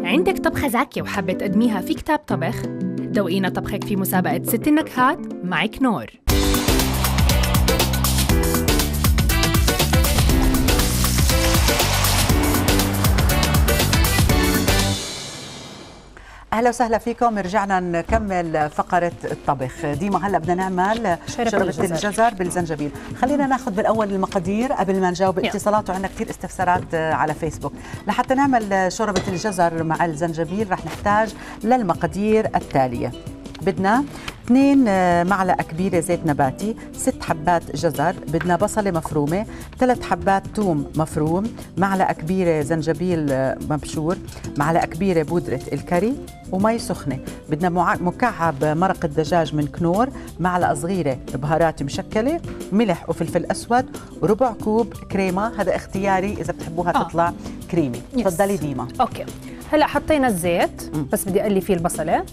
عندك طبخة زاكية وحابة تقدميها في كتاب طبخ؟ دوقينا طبخك في مسابقة 6 النكهات مع كنور. اهلا وسهلا فيكم. رجعنا نكمل فقره الطبخ. ديما هلا بدنا نعمل شوربه الجزر بالزنجبيل. خلينا ناخذ بالاول المقادير قبل ما نجاوب اتصالات، وعندنا كثير استفسارات على فيسبوك. لحتى نعمل شوربه الجزر مع الزنجبيل رح نحتاج للمقادير التاليه. بدنا 2 معلقة كبيرة زيت نباتي، 6 حبات جزر، بدنا بصلة مفرومة، 3 حبات ثوم مفروم، معلقة كبيرة زنجبيل مبشور، معلقة كبيرة بودرة الكري، ومي سخنة. بدنا مكعب مرق الدجاج من كنور، معلقة صغيرة بهارات مشكلة، ملح وفلفل أسود، وربع كوب كريمة. هذا اختياري إذا بتحبوها تطلع كريمي. تفضلي ديما. أوكي، هلأ حطينا الزيت، بس بدي أقلي فيه البصلة،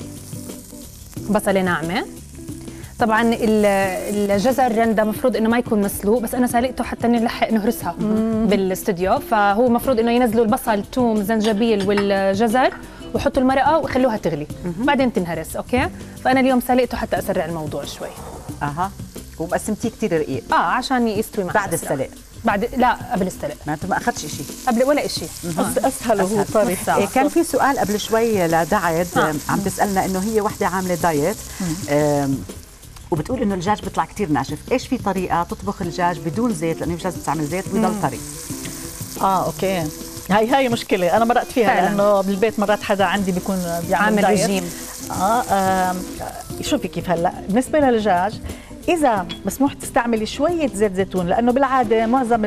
بصلة ناعمة. طبعا الجزر رندا مفروض انه ما يكون مسلوق، بس انا سلقته حتى نلحق نهرسها بالاستوديو، فهو مفروض انه ينزلوا البصل، الثوم، الزنجبيل والجزر وحطوا المرقه وخلوها تغلي، بعدين تنهرس. اوكي، فانا اليوم سلقته حتى اسرع الموضوع شوي. ومقسمتيه كثير رقيق عشان يستوي معك بعد السلق. لا، قبل السلق. معناته ما اخذش شيء قبل ولا شيء، اسهل وهو طري. كان في سؤال قبل شوي لدعد عم تسالنا انه هي وحده عامله دايت وبتقول انه الدجاج بيطلع كثير ناشف. ايش في طريقه تطبخ الدجاج بدون زيت، لانه مش لازم تستعمل زيت ويضل طري؟ اوكي، هاي مشكله انا مرقت فيها فعلا. لانه بالبيت مرات حدا عندي بيكون بيعمل رجيم. شوفي كيف هلا بالنسبه للدجاج، إذا مسموح تستعملي شوية زيت زيتون، لأنه بالعادة معظم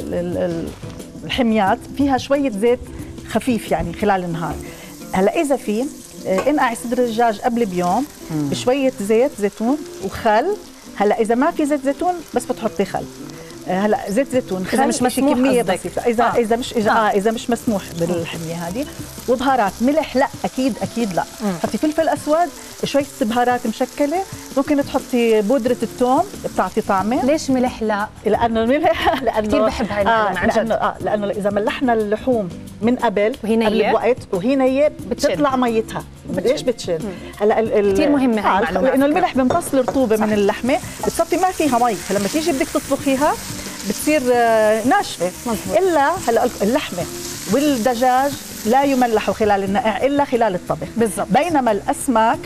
الحميات فيها شوية زيت خفيف يعني خلال النهار. هلا إذا في انقعي صدر الدجاج قبل بيوم بشوية زيت زيتون وخل. هلا إذا ما في زيت زيتون بس بتحطي خل. هلا زيت زيتون، خل، إذا مش مسموح كمية بسيطة. إذا مش مسموح بالحمية هذه. وبهارات، ملح لا، أكيد لا. حطي فلفل أسود، شوية بهارات مشكلة، ممكن تحطي بودرة الثوم بتعطي طعمة. ليش ملح لا؟ لأنه الملح كثير بحب هاي المعلومة عن جد. لأنه إذا ملحنا اللحوم من قبل وهي وهي نية بتطلع ميتها. ليش بتشد؟ هلا كثير مهمة هاي المعلومة، لأنه الملح بيمتص الرطوبة من اللحمة، بتصفي ما فيها مي، فلما تيجي بدك تطبخيها بتصير ناشفة. إلا هلا اللحمة والدجاج لا يملحوا خلال النقع إلا خلال الطبخ بالضبط. بينما الأسماك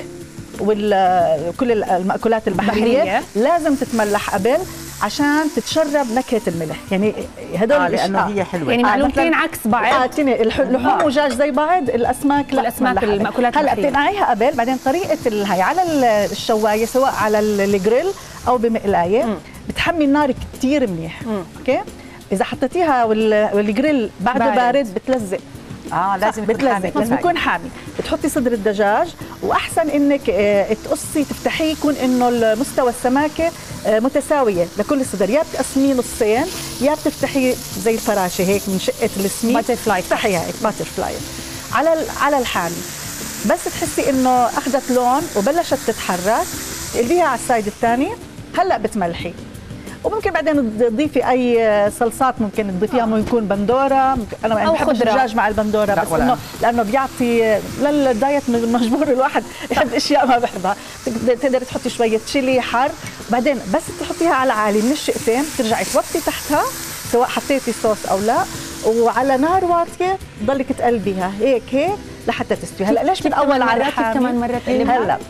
وكل المأكولات البحرية لازم تتملح قبل عشان تتشرب نكهة الملح. يعني هدول لأنه هي حلوة. يعني معلومتين عكس بعض. اللحوم والدجاج زي بعض، الأسماك لا. الأسماك المأكولات البحرية هلا بتنقعيها قبل، بعدين طريقة هي على الشواية سواء على الجريل أو بمقلاية بتحمي النار كتير منيح. اوكي، اذا حطيتيها والجريل بعده بارد بتلزق. لازم يكون حامي. بتحطي صدر الدجاج، واحسن انك تقصي تفتحيه يكون انه مستوى السماكه متساويه لكل صدر، يا بتقسميه نصين يا بتفتحيه زي الفراشه هيك من شقه السميك، باتر فلاي، تفتحيها هيك باتر فلاي على الحامي. بس تحسي انه اخذت لون وبلشت تتحرك، تقلبيها على السايد الثاني. هلا بتملحي، وممكن بعدين تضيفي اي صلصات ممكن تضيفيها. ممكن يكون بندوره، انا ما بحب الدجاج مع البندوره، بس انه لانه بيعطي للدايت مجبور الواحد يحب اشياء ما بحبها. تقدري تحطي شويه تشيلي حر، بعدين بس تحطيها على عالي من الشقتين، ترجعي توطي تحتها سواء حطيتي صوص او لا، وعلى نار واطيه تضلك تقلبيها هيك لحتى تستوي. هلا ليش من اول على الحامي كمان مرة هلا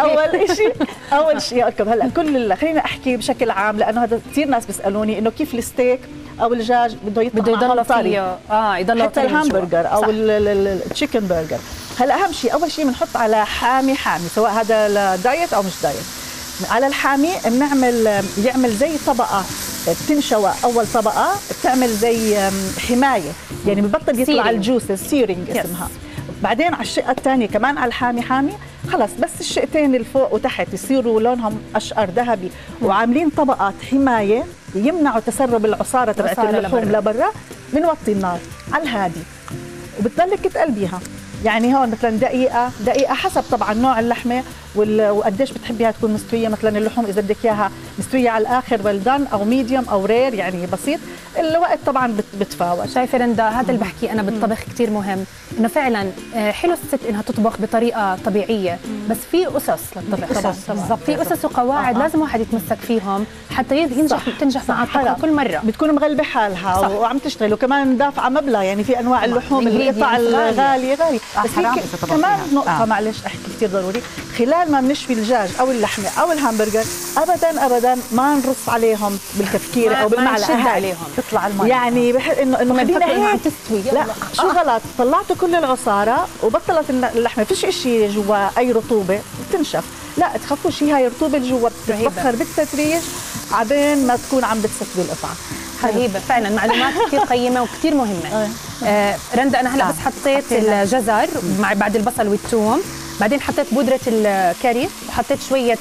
اول شيء لكم. هلا خلينا احكي بشكل عام، لانه هذا كثير ناس بيسالوني انه كيف الستيك او الدجاج بده يضل طري، يضل حتى الهامبرجر او التشيكن برجر. هلا اهم شيء اول شيء بنحط على حامي سواء هذا دايت او مش دايت. على الحامي يعمل زي طبقه بتنشوى، اول طبقه بتعمل زي حمايه، يعني ببطل يطلع الجوس، سيرينج اسمها. بعدين على الشقه الثانيه كمان على الحامي خلص، بس الشقتين اللي فوق وتحت يصيروا لونهم اشقر ذهبي، وعاملين طبقات حمايه يمنعوا تسرب العصاره تبعت اللحوم لبرا. بنوطي النار على الهادي وبتضلك تقلبيها يعني هون مثلا دقيقه حسب طبعا نوع اللحمه وقديش بتحبيها تكون مستويه. مثلا اللحوم اذا بدك اياها مستويه على الاخر ويل او ميديوم او رير يعني بسيط، الوقت طبعا بتفاوت. شايفه رندا هذا اللي بحكي انا بالطبخ كثير مهم، انه فعلا حلو الست انها تطبخ بطريقه طبيعيه، بس في اسس للطبخ طبعا في اسس وقواعد لازم واحد يتمسك فيهم حتى تنجح مع الطبخ كل مره. بتكون مغلبه حالها وعم تشتغل وكمان دافعه مبلغ، يعني في انواع اللحوم القطع الغاليه بس في كمان نقطه معلش احكي كثير ضروري، خلال ما بنشوي الدجاج او اللحمه او الهامبرجر ابدا ما نرص عليهم بالكفكيره او بالمعلقه عليهم تطلع المي، يعني بحس انه خلينا هيك تستوي. لا شو غلط، طلعتوا كل العصاره وبطلت اللحمه فيش شيء جوا اي رطوبه بتنشف. لا تخافوش، هي الرطوبه اللي جوا بتتبخر بالتدريج عبين ما تكون عم بتستوي القطعه. رهيبه فعلا، معلومات كثير قيمه وكثير مهمه. رندا انا هلا بس حطيت الجزر بعد البصل والثوم، بعدين حطيت بودره الكاري وحطيت شويه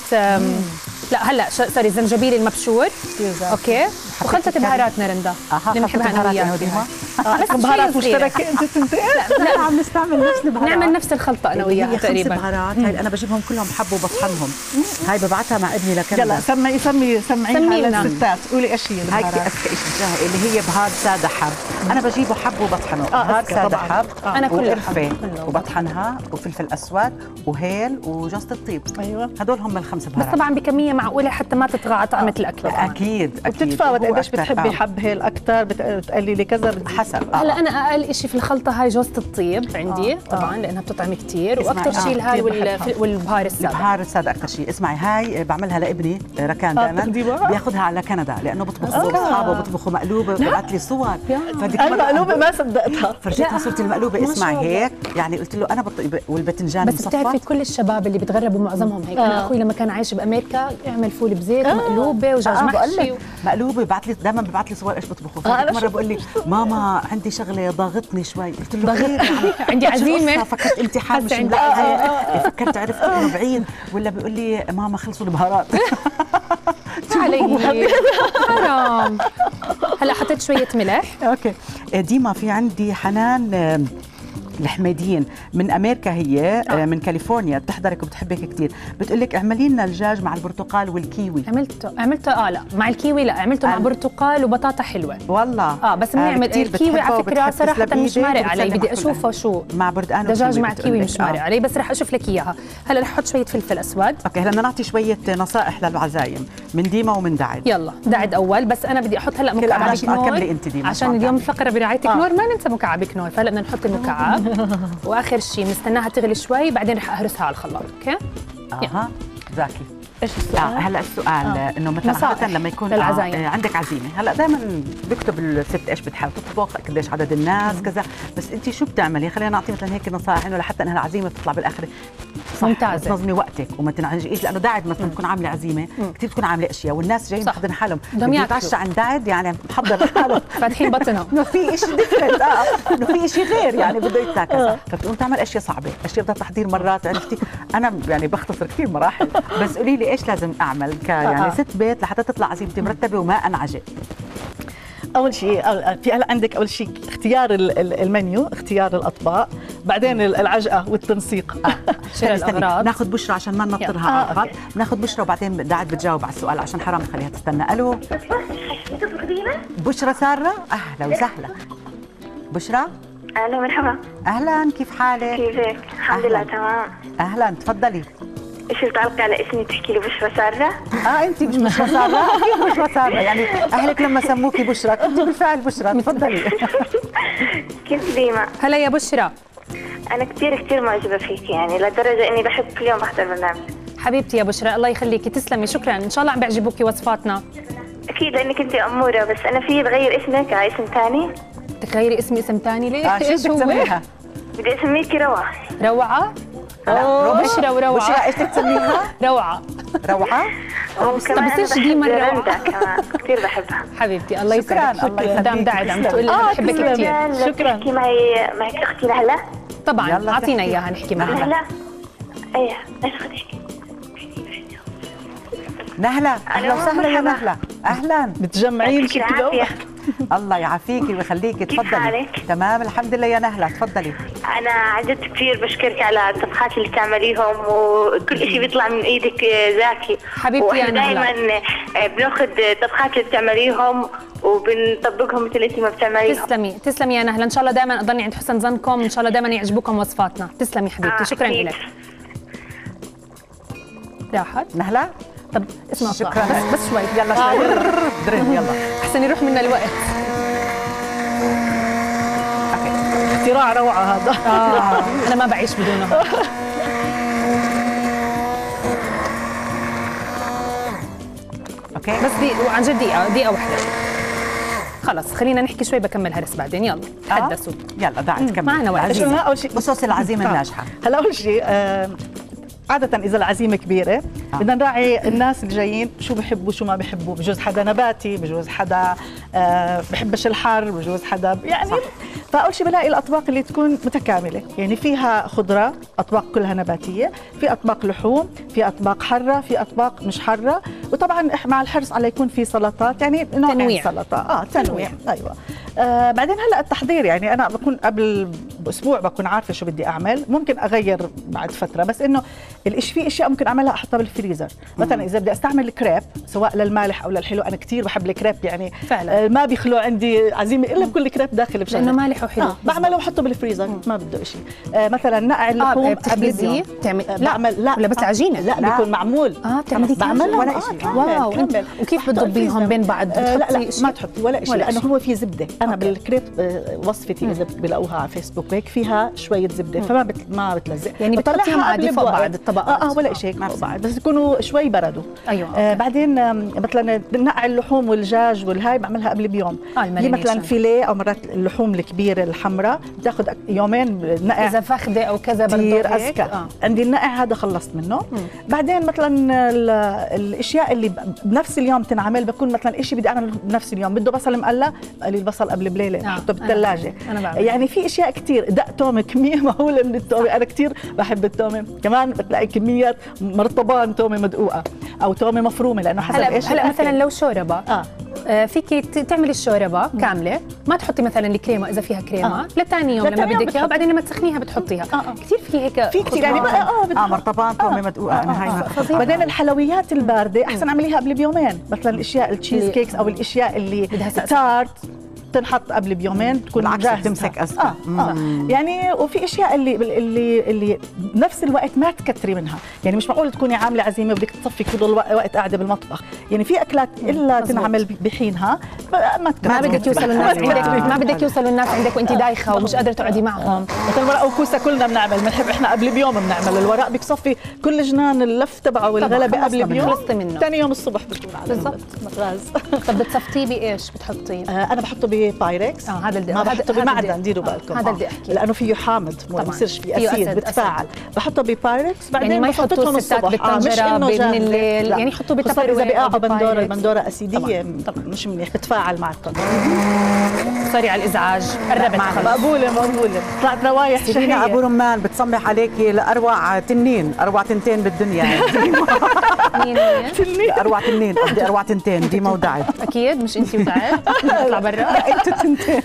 لا هلا سوري الزنجبيل المبشور. اوكي وخلطه بهاراتنا رندا اللي بنحبها انا وياها. بس بهارات مشتركه انت تنتين؟ لا عم نستعمل نفس البهارات، نعمل نفس الخلطه انا وياها تقريبا. بهارات هاي انا بجيبهم كلهم حب وبطحنهم، هاي ببعتها مع ابني لكندا. يلا سمعيها للستات، قولي ايش هي هاي اذكى شيء اللي هي بهار ساده حب، انا بجيبه حب وبطحنه. بهار ساده حب انا وقرفه وبطحنها وفلفل اسود وهيل وجوز الطيب. ايوه هدول هم الخمس بهارات، بس طبعا بكميه معقوله حتى ما تطغى على طعمه الاكل. اكيد وبتتفاوت قديش بتحبي حب هيل اكثر، بتقللي كذا حسب. هلا انا اقل شيء في الخلطه هاي جوزة الطيب عندي طبعا لانها بتطعم كثير، واكثر شيء الهاي والبهار الساده. البهار الساده اكثر شيء. اسمعي هاي بعملها لابني ركان دائما بياخذها على كندا لانه بطبخوا اصحابه بيطبخوا مقلوبه، ببعث لي صور. المقلوبه ما صدقتها، فرجيتها صورة المقلوبه. اسمعي هيك يعني قلت له انا والباذنجان بس بتعرفي كل الشباب اللي بتغربوا معظمهم هيك. انا اخوي لما كان عايش بامريكا يعمل فول بزيت مقلوبه وجاج محشي مقلوبه، ببعث لي دائما ببعث لي صور ايش بيطبخوا. مره بقول لي ماما عندي شغله ضاغطني شوي، قلت له خير يعني عندي عزيمه، فكرت امتحان مش ملاقي فكرت عرفت انه بعيد، ولا بيقول لي ماما خلصوا البهارات. علي حرام. هلا حطيت شويه ملح. اوكي ديما في عندي حنان الحميديين من امريكا، هي من كاليفورنيا، بتحضرك وبتحبك كثير، بتقول لك اعملي لنا الدجاج مع البرتقال والكيوي. عملته لا مع الكيوي لا، عملته مع برتقال وبطاطا حلوه والله. بس بنعمل الكيوي على فكره صراحه مش مارق علي، بدي اشوفه شو مع بردقان دجاج مع كيوي مش مارق علي، بس رح اشوف لك اياها. هلا رح احط شويه فلفل اسود. اوكي هلا بدنا نعطي شويه نصائح للعزايم من ديما ومن دعد. يلا دعد اول، بس انا بدي احط هلا مكعب كنور. كملي انت ديما عشان اليوم الفقره برعايتك نور، ما ننسى مكعب كنور، فهلا بدنا نحط المكعب واخر شيء بنستناها تغلي شوي بعدين رح اهرسها على الخلاط. اوكي زاكي. ايش السؤال؟ هلا السؤال انه مثلا لما يكون عندك عزيمه، هلا دائما بكتب الست ايش بتحاول تطبخ، قديش عدد الناس كذا، بس انت شو بتعملي؟ خلينا نعطي مثلا هيك نصائح انه لحتى انها العزيمه تطلع بالاخر ممتازه، تنظمي وقتك وما تنعجقيش، لانه داعد مثلا تكون عامله عزيمه كثير بتكون عامله اشياء والناس جايين محضرين حالهم بدهم يتعشى عند داعد، يعني محضر حالهم فاتحين بطنهم انه في شيء ديفرنت انه في شيء غير يعني بده يتاكل، فبتقوم تعمل اشياء صعبه، اشياء بدها تحضير مرات. عرفتي انا يعني بختصر كثير مراحل، بس قولي لي ايش لازم اعمل يعني ست بيت لحتى تطلع عزيمتي مرتبه وما انعجق. اول شيء في هلا عندك اول شيء اختيار المنيو، اختيار الاطباق، بعدين العجقه والتنسيق. شراء الاغراض. ناخذ بشرى عشان ما ننطرها على الخط، ناخذ بشرى وبعدين دعد بتجاوب على السؤال عشان حرام نخليها تستنى. الو بشرى ساره، اهلا وسهلا. بشرى الو مرحبا. اهلا كيف حالك؟ كيفك؟ الحمد لله تمام. اهلا تفضلي. ايش بتعلقي على اسمي تحكي لي بشرى ساره؟ انت مش بشرى ساره؟ اكيد بشرى ساره، يعني اهلك لما سموكي بشرى انت بالفعل بشرى. تفضلي. كيف ديما؟ هلا يا بشرى. انا كثير معجبه فيك، يعني لدرجه اني بحب كل يوم احضر برنامج. حبيبتي يا بشرى الله يخليكي، تسلمي، شكرا، ان شاء الله عم بيعجبوكي وصفاتنا. اكيد لانك انت اموره، بس انا في بغير اسمك على اسم ثاني. تغيري اسمي اسم ثاني ليه؟ ايش بدك تسميها؟ بدي اسميكي روعه. روعه؟ بشرى وروعه. بشرى ايش بدك تسميها؟ روعه. روعه؟ وكمان طب بصير ديما رندا كمان كثير بحبها. حبيبتي الله يسعدك. شكرا. الله يخليك. دام داعد عم تقول لي بحبك كثير. شكرا. تحكي معي اختي نهله؟ طبعا اعطينا اياها نحكي معها. نهله؟ ايه ايش بدك تحكي؟ نهله اهلا وسهلا يا نهله. اهلا. متجمعين شكله. الله يعافيكي ويخليكي. كيف تفضلي. حالك؟ تمام الحمد لله يا نهلة، تفضلي. أنا عن جد كثير بشكرك على الطبخات اللي بتعمليهم، وكل شيء بيطلع من إيدك زاكي حبيبتي يا نهلة. دائما بناخذ الطبخات اللي بتعمليهم وبنطبقهم مثل انت ما بتعمليهم. تسلمي يا نهلة، ان شاء الله دائما اضلني عند حسن ظنكم، ان شاء الله دائما يعجبوكم وصفاتنا. تسلمي حبيبتي. شكرا لك. راحت نهلة؟ طب اسمع شكرا. بس شوي يلا شوي درن يلا احسن يروح منا الوقت. اختراع روعه هذا. انا ما بعيش بدونه. اوكي بس وعن جد دقيقة واحدة. خلص خلينا نحكي شوي، بكمل هرس بعدين. يلا تحدثوا. يلا دعي تكمل. معنا وقت. اول شيء قصص العزيمة الناجحة. هلا اول شيء عادة إذا العزيمة كبيرة بدنا نراعي الناس اللي جايين شو بحبوا شو ما بحبوا. بجوز حدا نباتي، بجوز حدا بحبش الحر، بجوز حدا يعني صح. فأول شيء بلاقي الأطباق اللي تكون متكاملة، يعني فيها خضرة، أطباق كلها نباتية، في أطباق لحوم، في أطباق حرة، في أطباق مش حرة، وطبعا مع الحرص على يكون في سلطات، يعني نوع من سلطة. تنويع. أيوة. بعدين هلا التحضير، يعني أنا بكون قبل بأسبوع بكون عارفة شو بدي أعمل، ممكن أغير بعد فترة، بس إنه في اشياء ممكن اعملها احطها بالفريزر. مثلا اذا بدي استعمل كريب سواء للمالح او للحلو، انا كثير بحب الكريب، يعني فعلا ما بيخلو عندي عزيمه الا بكل كريب داخل بشغله لانه مالح وحلو. بعمله وبحطه بالفريزر ما بده شيء. مثلا نقع اللحوم بتخبزيه بتعمل بعمل لا ولا بس عجينه؟ لا بيكون معمول. بتعملي بعمله ولا شيء. واو. وكيف بتضبيهم بين بعض؟ لا ما تحطي ولا شيء، لانه هو في زبده. انا بالكريب وصفتي اذا بلاقوها على فيسبوك هيك فيها شويه زبده، فما ما بتلزق، يعني بتحطيهم عادي فوق بعض الطبقات. ولا شيء بعد، بس يكونوا شوي بردوا. ايوه. بعدين مثلا نقع اللحوم والدجاج والهاي بعملها قبل بيوم. هي مثلا فيليه او مرات اللحوم الكبيره الحمراء بتاخذ يومين نقع. اذا فخده او كذا كثير اذكى. عندي النقع هذا خلصت منه. بعدين مثلا الاشياء اللي بنفس اليوم تنعمل، بكون مثلا شيء بدي اعمله بنفس اليوم، بده بصل مقلى، بقلي البصل قبل بليله بحطه بالثلاجه. يعني في اشياء كثير. دق تومه كميه مهوله من التومه، انا كثير بحب التومه. كمان بتلاقي كميات مرطبان تومه مدقوقه او تومه مفرومه، لانه حسب ايش. هلا مثلا لو شوربه فيكي تعملي الشوربه كامله، ما تحطي مثلا الكريمه اذا فيها كريمه لثاني يوم لما بدك اياها، وبعدين لما تسخنيها بتحطيها. كثير في هيك، في كثير يعني مرطبان تومه مدقوقه. انا هاي بعدين الحلويات البارده احسن اعمليها قبل بيومين. مثلا الاشياء التشيز كيكس او الاشياء اللي تارت تنحط قبل بيومين تكون جاهزه تمسك أسفل. يعني وفي اشياء اللي بنفس الوقت ما تكتري منها، يعني مش معقول تكوني عامله عزيمه وبدك تصفي كل الوقت قاعده بالمطبخ. يعني في اكلات الا تنعمل بحينها ما تكتري. ما بدك يوصلوا الناس عندك، ما بدك يوصلوا الناس عندك وانت دايخه ومش قادره تقعدي معهم. مثلا ورق وكوسه كلنا بنعمل، بنحب احنا قبل بيوم بنعمل الورق، بيصفي كل جنان اللف تبعه والغلبه قبل بيوم، خلصت منه ثاني يوم الصبح بتكون على بالضبط غاز. طب بتصفتيه بايش بتحطيه؟ انا بحطه ببايركس. هذا ما بحطه بمعدن، ديروا بالكم. هذا بدي احكي لانه فيه حامض، ما بصيرش فيه اسيد بتفاعل. بحطه ببايركس بعدين يعني ما يحطوه الستات بالطنجره بين الليل، يعني يحطوه بالتفريغ. اذا بقعوا البندوره اسيديه مش منيح، بتفاعل مع الطنجره. سوري على الازعاج، قربت خلص. مقبوله طلعت روايح شهيه. سيدينا ابو رمان بتصمح عليكي لاروع تنين، اروع تنتين بالدنيا. مين هي؟ تنين اروع تنين، قصدي اروع تنتين دي ودعت. اكيد مش انت ودعت. نطلع برا. انتوا تنتين.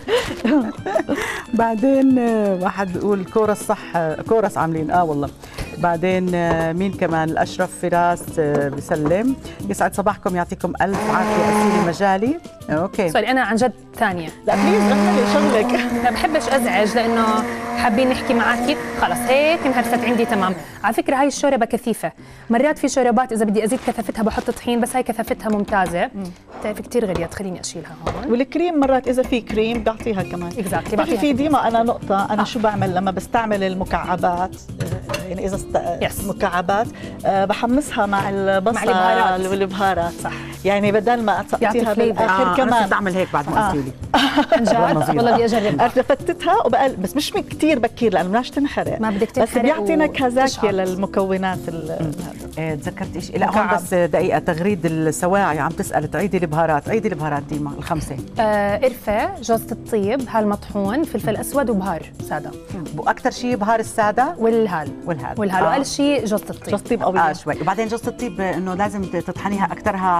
بعدين واحد بيقول كورس صح، كورس عاملين والله. بعدين مين كمان؟ الاشرف فراس بسلم، يسعد صباحكم، يعطيكم الف عافيه. اسيلي مجالي. اوكي سوري انا عن جد ثانيه. لا بليز غني شغلك. ما بحبش ازعج لانه حابين نحكي معك. خلص هيك انهرست عندي تمام. على فكره هاي الشوربه كثيفه، مرات في شوربات اذا بدي ازيد كثافتها بحط طحين، بس هاي كثافتها ممتازه. بتعرفي كثير غليت، خليني اشيلها هون. والكريم مرات اذا في كريم بعطيها كمان. اكزاكتلي. بعطيها في ديما انا نقطه، انا شو بعمل لما بستعمل المكعبات، يعني اذا مكعبات بحمسها مع البصل والبهارات. صح. يعني بدل ما تقطيها بالاخر كمان بعمل هيك بعد ما قلتي لي. والله بدي اجرب. فتتها بس مش كثير بكير لانه بدناش تنحرق، ما بدك تنحرق، بس بيعطي نكهه زاكيه للمكونات. تذكرت شيء. لا هون بس دقيقه تغريد السواعي عم تسال تعيدي البهارات. عيدي البهارات ديما الخمسه. قرفه، جوز الطيب، هالمطحون، فلفل اسود وبهار ساده. واكثر شيء بهار الساده والهال. واقل شيء جوز الطيب. جوز الطيب قوي شوي. وبعدين جوز الطيب انه لازم تطحنيها اكثرها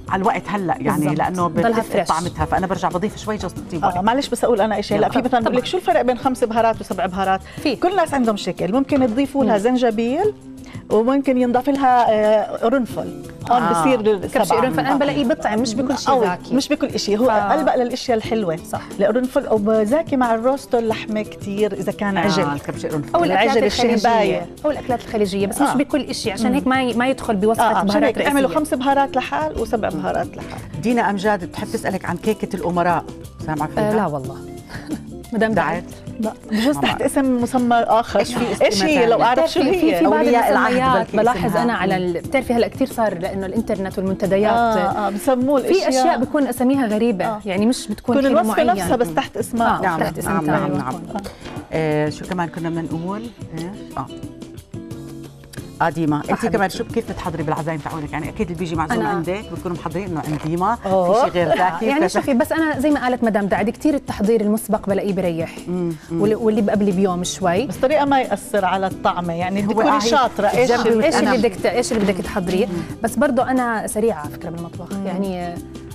على الوقت هلا يعني بالزبط. لانه ضلها بتفقد فريش. طعمتها، فانا برجع بضيف شوي جوز الطيب. معلش بس اقول انا شيء، لا في مثلا بقول لك شو الفرق بين 5 بهارات و7 بهارات؟ في كل الناس عندهم شكل، ممكن تضيفوا لها زنجبيل وممكن ينضاف لها قرنفل، هون بصير كبش قرنفل. انا بلاقيه بطعم مش بكل شيء زاكي، مش بكل شيء، هو قلبق للاشياء الحلوه صح. القرنفل وزاكي مع الروستو اللحمه كثير اذا كان عجل، الكبش قرنفل او الاكلات العجل الخليجيه او الاكلات الخليجيه، بس مش بكل شيء، عشان هيك ما يدخل بوصفه بهارات رئيسيه. اعملوا 5 بهارات لحال و7 بهارات لحال. دينا امجاد بتحب تسالك عن كيكه الامراء، سامعه فيها؟ لا والله مدام دعت لا بجوز تحت اسم مسمى اخر. ايش هي لو اعرف شو هي؟ في بعض المسميات بلاحظ انا على بتعرفي هلا كثير صار لانه الانترنت والمنتديات بسموه في اشياء بتكون اساميها غريبه يعني مش بتكون الوصفه نفسها بس تحت اسمها. نعم تحت اسم نعم. شو كمان كنا بدنا نقول؟ ديما انت كمان شو كيف بتحضري بالعزايم تاعولك؟ يعني اكيد اللي بيجي معزوم عندك بتكونوا محضرين انه عند ديما في شيء غير ذاكي. يعني شوفي بس انا زي ما قالت مدام دعد كثير التحضير المسبق بلاقيه بريح واللي قبل بيوم شوي، بس طريقه ما ياثر على الطعمه، يعني تكوني شاطره ايش اللي بدك تحضريه. بس برضه انا سريعه على فكره بالمطبخ، يعني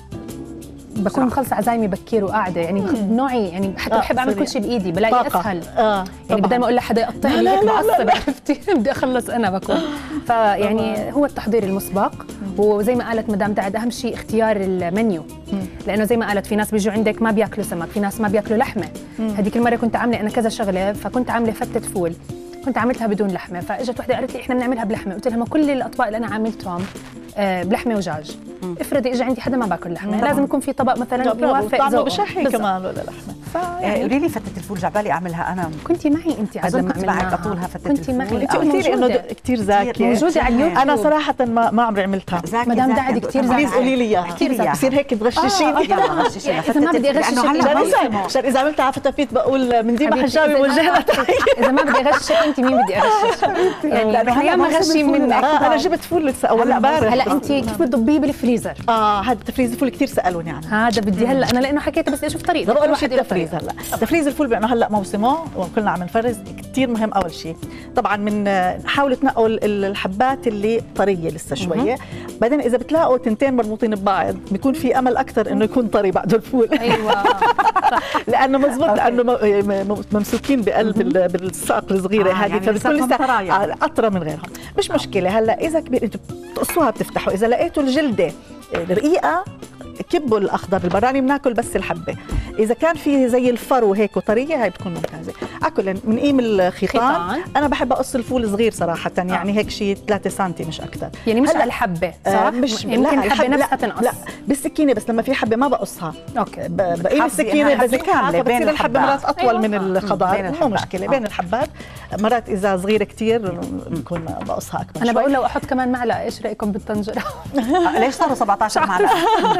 بكون مخلصة عزايمي بكير وقاعدة، يعني نوعي يعني حتى بحب أعمل كل شيء بإيدي بلاقي أسهل. يعني بدل ما أقول لحدا يقطع لي هيك معصبة عرفتي بدي أخلص أنا بكون. فيعني هو التحضير المسبق، وزي ما قالت مدام دعد أهم شيء اختيار المنيو، لأنه زي ما قالت في ناس بيجوا عندك ما بياكلوا سمك، في ناس ما بياكلوا لحمة. هذيك المرة كنت عاملة أنا كذا شغلة، فكنت عاملة فتة فول كنت عملتها بدون لحمة، فاجت وحدة قالت لي إحنا بنعملها بلحمة، قلت لها ما كل الأطباق اللي أنا عملتهم بلحمة ودجاج. افرضي اجى عندي حدا ما باكل لحمه، لازم يكون في طبق مثلا يوافق طعمه بشهي كمان ولا لحمه. قولي لي فتة الفول جعبالي اعملها انا. كنتي معي انت عاد لما عملناها؟ اطولها فتة كنتي معي انت قلتي لي انه كثير زاكيه موجوده على اليوتيوب. انا صراحه ما عمري عملتها. مدام دعد كثير زاكيه، بليز قولي لي اياها، كثير زاكيه. بصير هيك تغششيني. اذا ما بدي اغششك عشان اذا عملتها على فتافيت بقول من ديما حجاوي وجهنا تحيه. اذا ما بدي اغششك انت مين بدي اغشش؟ يعني لانه ما غشي منك. انا جبت فول لسه اول امبارح. هلا انت كيف بتضبيه بالفريزر؟ هذا تفريز الفول كثير سالوني عنه. هذا بدي هلا انا لانه حكيت بس اشوف طريقه كل واحد له تفريز. هلا تفريز الفول بانه هلا موسمه وكلنا عم نفرز، كثير مهم. اول شيء طبعا من نحاول تنقوا الحبات اللي طريه لسه شويه، بعدين اذا بتلاقوا تنتين مربوطين ببعض بيكون في امل اكثر انه يكون طري بعد الفول. ايوه لانه مزبوط، لانه ممسوكين بقلب بالساق الصغيره هذه، يعني فبتكون لسه اطرى من غيرهم. مش مشكله. هلا اذا كبير انتم بتقصوها بتفتحوا، اذا لقيتوا الجلده رقيقه كبوا الاخضر البراني، بناكل بس الحبه. اذا كان في زي الفرو هيك وطريه هاي بتكون ممتازه. اكل بنقيم الخيطان. انا بحب اقص الفول صغير صراحه، يعني هيك شيء 3 سم مش اكثر، يعني مش على الحبه صح؟ مش يمكن الحبه نفسها تنقص. لا بالسكينه، بس لما في حبه ما بقصها. اوكي بقيم السكينه بزكها، بتصير الحبه مرات اطول من الخضار. مو مشكله بين الحبات. مرات اذا صغيره كثير بكون بقصها اكبر. انا بقول لو احط كمان معلقه، ايش رايكم بالطنجره؟ ليش صاروا 17 معلقه؟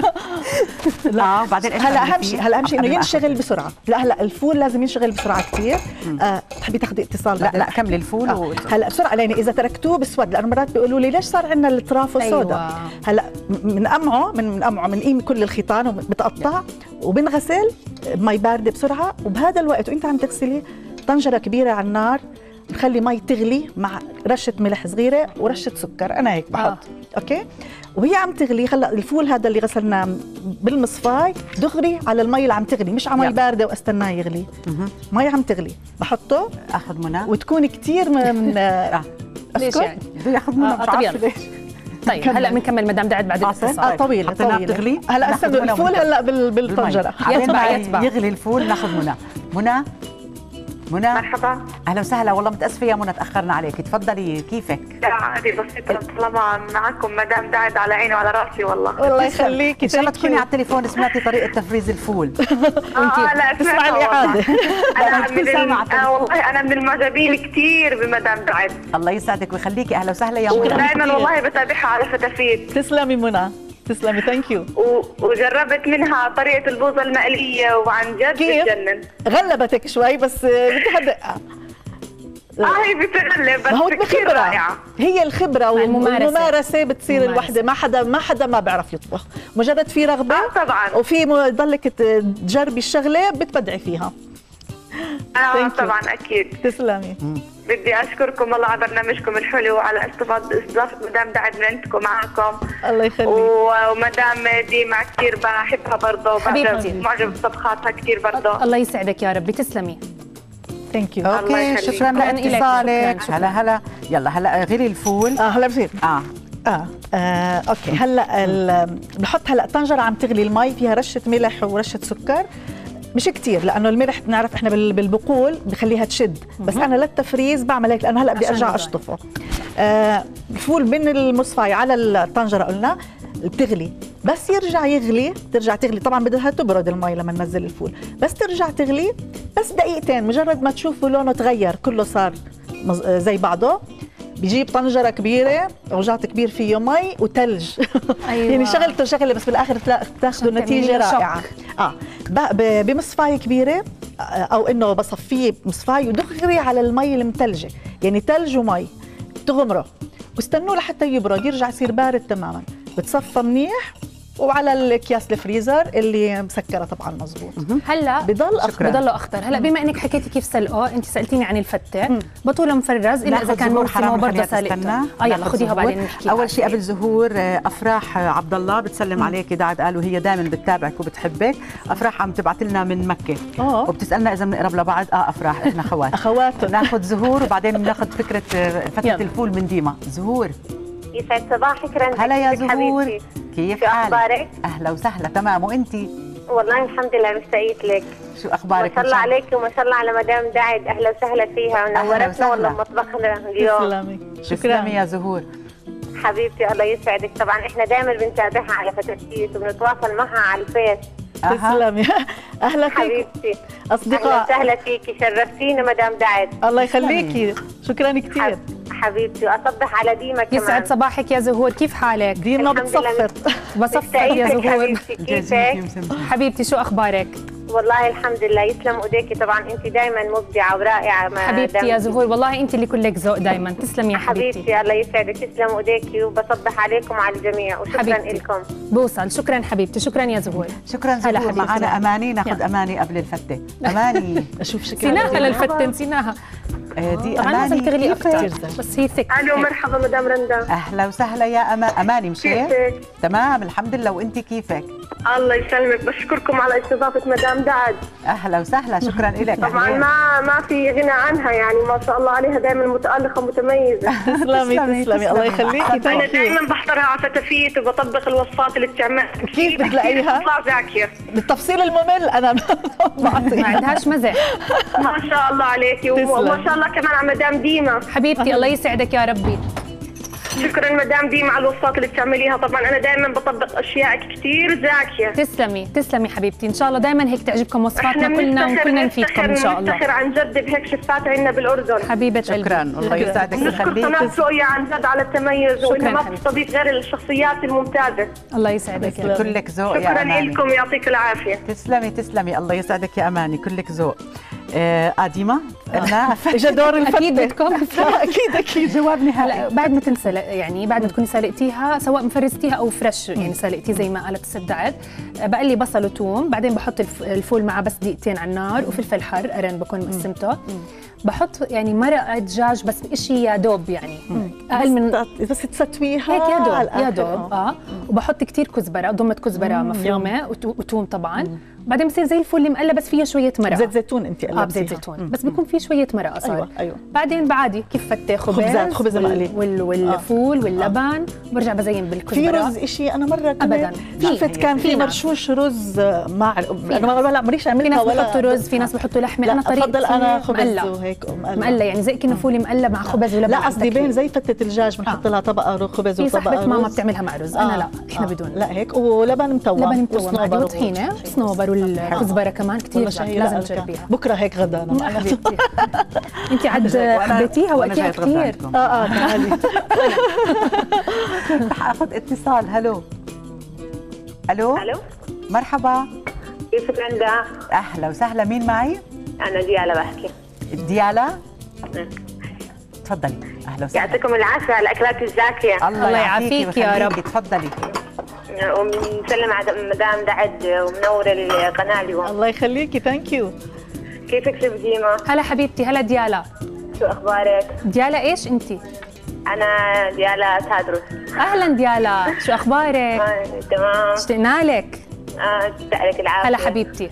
لا بعدين هلا اهم شيء انه ينشغل بسرعه. لا هلا الفول لازم ينشغل بسرعه كثير. تحبي تاخذي اتصال؟ لا كملي الفول. هلا بسرعه، لان اذا تركتوه بسود، لانه مرات بيقولوا لي ليش صار عندنا الاطراف سوداء. هلا بنقيم كل الخيطان وبتقطع وبنغسل بمي بارده بسرعه، وبهذا الوقت وانت عم تغسلي طنجره كبيره على النار، نخلي مي تغلي مع رشه ملح صغيره ورشه سكر. انا هيك بحط اوكي، وهي عم تغلي. هلا الفول هذا اللي غسلناه بالمصفاي دغري على المي اللي عم تغلي، مش على مي بارده واستناه يغلي. مي عم تغلي بحطه. اخذ منى وتكون كثير من ليش يعني بده ياخذ منى؟ مش عارفه ليش. طيب هلا بنكمل مدام دعد بعد الاتصال. طويله تغلي. هلا استنوا الفول هلا بالطنجره يتبع يغلي الفول. ناخذ منى. مرحبا. اهلا وسهلا. والله متاسفه يا منى تاخرنا عليك، تفضلي. كيفك؟ لا عادي بسيطة، طالما معكم مدام دعد على عيني وعلى راسي. والله الله يخليكي. ان شاء الله تكوني على التليفون سمعتي طريقه تفريز الفول. لا تسمعي الاعاده. والله انا من المعجبين كثير بمدام دعد. الله يسعدك ويخليكي. اهلا وسهلا يا منى. دائما والله بتابعها على فتافيت. تسلمي منى، تسلمي. ثانك يو. وجربت منها طريقه البوظه المقليه وعن جد بتجنن. غلبتك شوي بس بدها دقه. هي بتغلب بس هو كثير رائعه. هي الخبره والممارسه بتصير الوحده. ما حدا ما بيعرف يطبخ، مجرد في رغبه طبعا، وفي ضلك تجربي الشغله بتبدعي فيها. طبعا اكيد. تسلمي. بدي اشكركم والله على برنامجكم الحلو وعلى استضافه مدام دعد بنتكم معكم. الله يخليك. ومدام ديما كثير بحبها برضه، حبيبتي معجب بطبخاتها كثير برضه. الله يسعدك يا ربي. تسلمي. ثانك يو. اوكي شكرا لاتصالك. هلا يلا هلا غلي الفول. هلا بصير. اوكي هلا بنحط هلا طنجره عم تغلي المي، فيها رشه ملح ورشه سكر، مش كتير لانه الملح بنعرف احنا بالبقول بخليها تشد، بس انا للتفريز بعمل هيك لانه هلا بدي ارجع اشطفه. الفول من المصفايه على الطنجره قلنا بتغلي، بس يرجع يغلي، ترجع تغلي، طبعا بدها تبرد المي لما ننزل الفول، بس ترجع تغلي بس دقيقتين، مجرد ما تشوفوا لونه تغير كله صار زي بعضه، بيجيب طنجره كبيره وجعت كبير فيه مي وثلج. أيوة. يعني شغله بس بالاخر بتاخذوا نتيجه رائعه. بمصفايه كبيره او انه بصفيه بمصفايه ودغري على المي المثلجه، يعني ثلج ومي تغمره واستنوه لحتى يبرد، يرجع يصير بارد تماما، بتصفى منيح وعلى الاكياس الفريزر اللي مسكره طبعا مزبوط. هلا بضل اخضر. هلا بما انك حكيتي كيف سلقه، انت سالتيني عن الفته، بطوله مفرز الا اذا كان موسم وبرضه سالقته. يلا خذيها بعدين نحكي. اول شيء قبل ظهور افراح عبد الله بتسلم عليك، دعد قالوا هي دائما بتتابعك وبتحبك. افراح عم تبعت لنا من مكه وبتسالنا اذا بنقرب لبعض. افراح احنا اخوات ناخذ زهور وبعدين بناخذ فكره فتة الفول من ديما. زهور يسعد صباحك رندا. هلا يا زهور، حبيبتي. كيف حالك؟ اهلا وسهلا. تمام وانتي؟ والله الحمد لله مشتاقت لك. شو اخبارك؟ ما شاء الله عليك وما شاء الله على مدام دعد، اهلا وسهلا فيها ونورتنا والله بمطبخنا اليوم. تسلمي. شكرا يا زهور حبيبتي. الله يسعدك. طبعا احنا دائما بنتابعها على فتشيت وبنتواصل معها على الفيس. تسلمي. اهلا فيك حبيبتي. اصدقاء. اهلا وسهلا فيكي، شرفتينا مدام دعد. الله يخليكي، شكرا كثير حبيبتي. واصبح على ديما كمان. يسعد صباحك يا زهور، كيف حالك؟ ديما بتصفر. بصفر يا زهور. كيفك حبيبتي شو اخبارك؟ والله الحمد لله يسلم ايديكي. طبعا انت دائما مبدعه ورائعه حبيبتي يا زهور، والله انت اللي كلك ذوق دائما. تسلمي يا حبيبتي. الله يسعدك. تسلم ايديكي وبصبح عليكم على الجميع وشكرا لكم. بوصل. شكرا حبيبتي. شكرا يا زهور. شكرا زهور. معنا اماني، ناخذ اماني قبل الفته. اماني اشوف شكرا. نسيناها للفته، نسيناها. دي طبعا اماني لازم تغلي اكثر بس هي ثك. الو مرحبا مدام رندا. اهلا وسهلا يا اماني. مشيت تمام الحمد لله. وانت كيفك؟ الله يسلمك. بشكركم على استضافه مدام دعد. اهلا وسهلا. شكرا لك. طبعا ما في غنى عنها، يعني ما شاء الله عليها دائما متالقه متميزه. تسلمي. الله يخليكي. انا دائما بحضرها على فتافيت وبطبق الوصفات اللي بتعملها. كيف بتلاقيها؟ بتطلع ذاكيه بالتفصيل الممل. انا ما عندهاش مزح. ما شاء الله عليكي. وما شاء الله كمان على مدام ديما. حبيبتي الله يسعدك يا ربي. شكرا مدام ديما على الوصفات اللي بتعمليها. طبعا انا دائما بطبق اشياء كثير زاكيه. تسلمي حبيبتي. ان شاء الله دائما هيك تعجبكم وصفاتنا كلنا وكلنا نفيدكم ان شاء الله. نفتخر عن جد بهيك شفات عندنا بالاردن. حبيبه قلبي. شكرا. الله يسعدك. نشكر قناه رؤيا عن جد على التميز وانها ما بتستضيف غير الشخصيات الممتازه. الله يسعدك يا رب. كلك ذوق يا اماني. شكرا لكم يعطيك العافيه. تسلمي. الله يسعدك يا اماني، كلك ذوق. ديما قلنا اجى دور الفتة. اكيد بدكم. اكيد جواب نهائي. بعد ما تنسلق، يعني بعد ما تكوني سلقتيها سواء مفرزتيها او فريش، يعني سلقتي زي ما قالت الست دعد، بقلي بصل وثوم، بعدين بحط الفول معه بس دقيقتين على النار، وفلفل حر قرن بكون مقسمته. بحط يعني مرقه دجاج بس شيء يا دوب، يعني اقل من بس تستويها هيك يا دوب. وبحط كثير كزبره، ضمه كزبره مفرومه وثوم طبعا. بعدين بصير زي الفول المقلى بس فيه شويه مرقه. زيت زيتون انت قلبتيها. بزيت زيتون بس بيكون فيه شويه مرقه صار. ايوه. بعدين بعادي كيف فتة خبز مقلي والفول واللبن، برجع بزين بالكزبره. في رز شيء انا مره ابدا شفت كان في مرشوش رز مع انا لا مريش اعملها. في ناس بحطوا رز، في ناس بحطوا لحمه. انا طريقتي بفضل انا خبز وهيك مقلى، يعني زي كأنه فول مقلى مع خبز ولبن. لا قصدي بين زي فتة الدجاج بنحط لها طبقه خبز وطبقه رز. في صاحبة ماما بتعملها مع رز، انا لا احنا بدون. لا هيك ولبن متوم وصنوبر وطحينه وصنوبر والكزبره كمان كثير لازم تجربيها. بكره هيك غدا انا حبيبتي. انت عاد حبيتيها وقتها كثير. تعالي. رح اخذ اتصال. الو مرحبا. كيفك رندا؟ اهلا وسهلا. مين معي؟ انا ديالا بحكي. ديالا تفضلي. اهلا وسهلا. يعطيكم العافيه على الاكلات الزاكيه. الله يعافيك يا رب. تفضلي. ومسلم على مدام دعد ومنوره القناه اليوم. الله يخليكي. ثانك يو. كيفك ست ديما؟ هلا حبيبتي، هلا ديالا. شو اخبارك؟ ديالا ايش انتي؟ انا ديالا تادرس. اهلا ديالا، شو اخبارك؟ تمام. اشتقنا لك. عليك العافيه. هلا حبيبتي.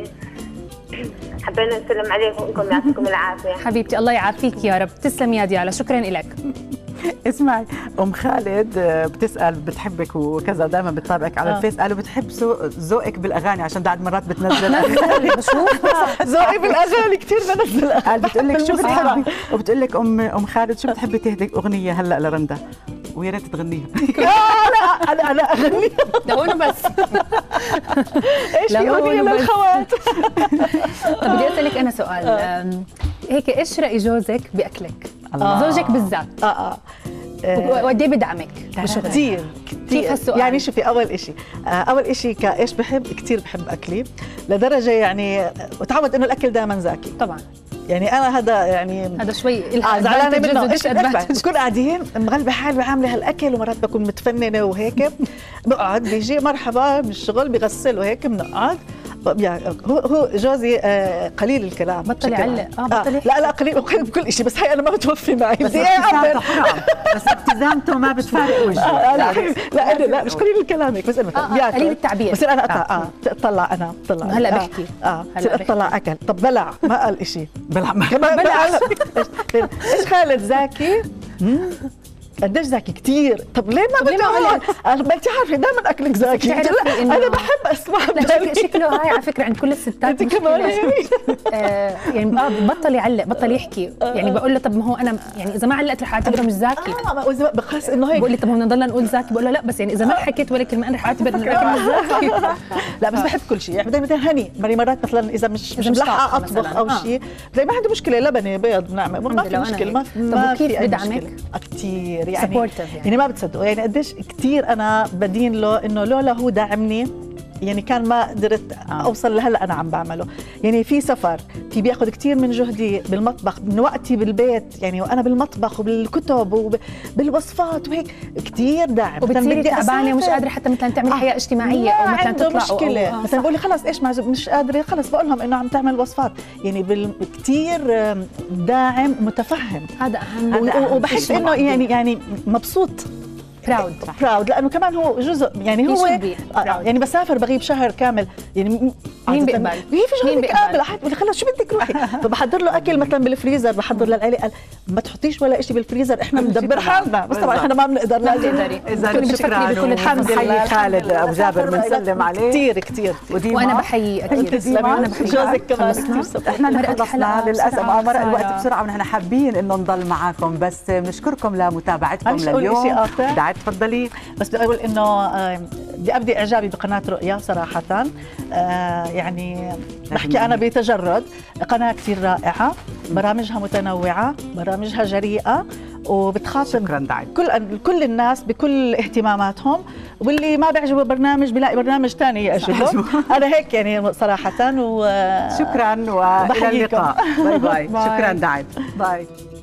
حبينا نسلم عليكم وانكم يعطيكم العافيه. حبيبتي الله يعافيك يا رب. تسلمي يا ديالا، شكرا لك. اسمعي، ام خالد بتسال بتحبك وكذا، دائما بتتابعك على الفيس، قالوا بتحب ذوقك بالاغاني عشان بعد مرات بتنزل بشوف ذوقي بالاغاني كثير بنزل. قال بتقول لك شو بتحبي، وبتقول لك ام خالد شو بتحبي تهدي اغنيه هلا لرندا ويا ريت تغنيها. لا انا اغني لهون بس. ايش في اغنيه للخوات. طب بدي اسالك انا سؤال هيك، ايش راي جوزك باكلك؟ زوجك بالذات. وقد ايه بدعمك بشغلك؟ كثير كيف هالسؤال؟ يعني شوفي، اول شيء كايش بحب، كثير بحب اكلي لدرجه يعني وتعود انه الاكل دائما زاكي. طبعا يعني انا هذا شوي زعلانه منه. ايش بكون قاعدين مغلبه حالي وعامله هالاكل، ومرات بكون متفننه وهيك بقعد بيجي مرحبا من الشغل بغسل وهيك بنقعد. هو جوزي قليل الكلام، بطل يعلق. لا قليل بكل شيء، بس هي انا ما بتوفي معي. بس ابتسامته حرام، بس ابتسامته ما بتفارق وجهه. لا مش قليل الكلام هيك، بس قليل التعبير. بصير انا اطلع هلا بحكي بصير اطلع اكل. طب بلع ما قال شيء. بلع ايش خالد زاكي؟ قديش زاكي؟ كثير. طب ليه ما بتقول؟ ما انت عارفه دائما اكلك زاكي. انا بحب اسمع. شكله هاي على فكره عند كل الستات. انت كمان يعني بطل يعلق، بطل يحكي. يعني بقول له طب ما هو انا يعني اذا ما علقت رح اعتبره مش زاكي. بخاف انه هيك. بقول لي طب هو نضلنا نقول زاكي؟ بقول له لا، بس يعني اذا ما حكيت ولا كلمه انا رح اعتبر انه الاكل مش زاكي. لا بس بحب كل شيء، يعني دائما هني. مرات مثلا اذا مش ملحقه اطبخ او شيء، ما عندي مشكله، لبنه بيض بنعمل، ما في مشكله. ما كيف بدعمك؟ كثير يعني ما بتصدقوا يعني قديش كثير انا بدين له، انه لولا هو داعمني يعني كان ما قدرت اوصل لهلا انا عم بعمله. يعني في سفر، في بياخذ كثير من جهدي بالمطبخ، من وقتي بالبيت، يعني وانا بالمطبخ وبالكتب وبالوصفات وهيك، كثير داعم. وبتصيري تعبانه ومش قادره حتى مثلا تعملي حياه اجتماعيه او مثلا تطلع مشكله. مثلا بقول لي خلص ايش مش قادره، خلص بقول لهم انه عم تعمل وصفات. يعني كثير داعم متفهم. هذا اهم. وبحس انه يعني مبسوط، براود لانه كمان هو جزء، يعني هو يعني بسافر بغيب شهر كامل، يعني مين بيقبل؟ في شهر بيقابل احد بيقول لي خلص شو بدك روحي. فبحضر له اكل مثلا بالفريزر، بحضر للعيله، قال ما تحطيش ولا شيء بالفريزر، احنا بندبر حالنا. بس طبعا احنا ما بنقدر. لازم اذا شكرا. الحمد لله. خالد ابو جابر بنسلم عليه كثير وانا بحيي اكيد. انا بحيي جوزك كمان كثير. احنا خلصنا للاسف، مرق الوقت بسرعه ونحن حابين انه نضل معاكم، بس بنشكركم لمتابعتكم لليوم. دعاء تفضلي. بس بدي اقول انه بدي ابدي اعجابي بقناه رؤيا صراحه. يعني بحكي انا بتجرد، قناه كثير رائعه، برامجها متنوعه، برامجها جريئه، وبتخاطب كل الناس بكل اهتماماتهم، واللي ما بيعجبه برنامج بيلاقي برنامج ثاني يعجبه. انا هيك يعني صراحه. شكرا والى اللقاء. باي باي. شكرا دعاء. باي.